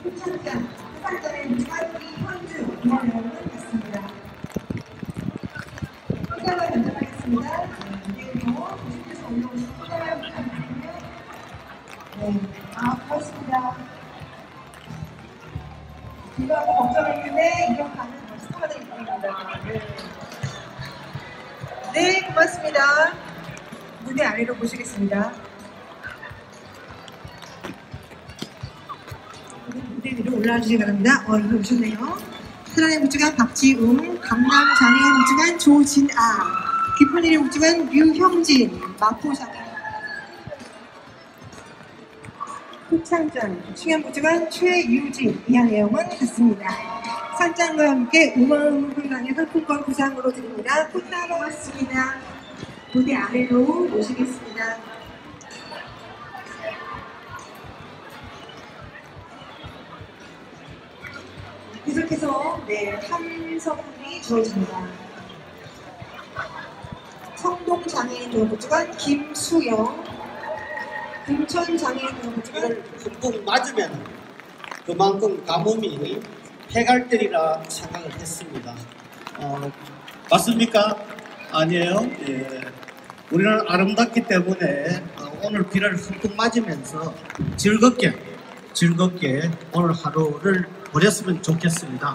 표창장, 표창장에 무지만 이현주 이하영은 있습니다. 표창을 변경하겠습니다. 그리고 조심해서 올라오시고 표창을 부탁드리고요. 네, 고맙습니다. 이거하고 걱정했는데 이런 반응 스타가 있습니다. 네, 고맙습니다. 무대 아래로 모시겠습니다. 무대 위로 올라와 주시기 바랍니다. 이거 오셨네요. 사랑의 묵직한 박지웅, 강남 장애인 묵직한 조진아, 깊은 일이 묵직한 류형진, 마포장애 표창장, 층현 묵직한 최유진, 이하영은 있습니다. 산장과 함께 우마음훈장의 상품권 구상으로 드립니다. 꽃다로 왔습니다. 무대 아래로 모시겠습니다. 계속해서 함성이 주어집니다. 성동장애인 조합부주관 김수영, 금천장애인 조합부주관 흠뻑 맞으면 그만큼 가뭄이 해갈들이라 생각을 했습니다. 맞습니까? 아니에요. 예. 우리는 아름답기 때문에 오늘 비를 흠뻑 맞으면서 즐겁게 오늘 하루를 보냈으면 좋겠습니다.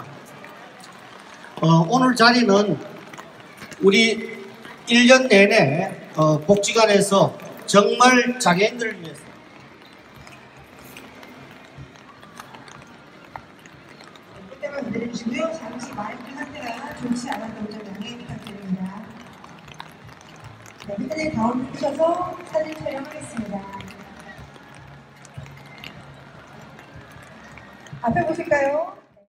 오늘 자리는 우리 1년 내내 복지관에서 정말 장애인들을 위해서 그때만 기다려주시고요. 잠시 마이크 상태가 좋지 않았던 점 양해 부탁드립니다. 네, 그때는 가운데 푸셔서 사진 촬영하겠습니다. 앞에 보실까요?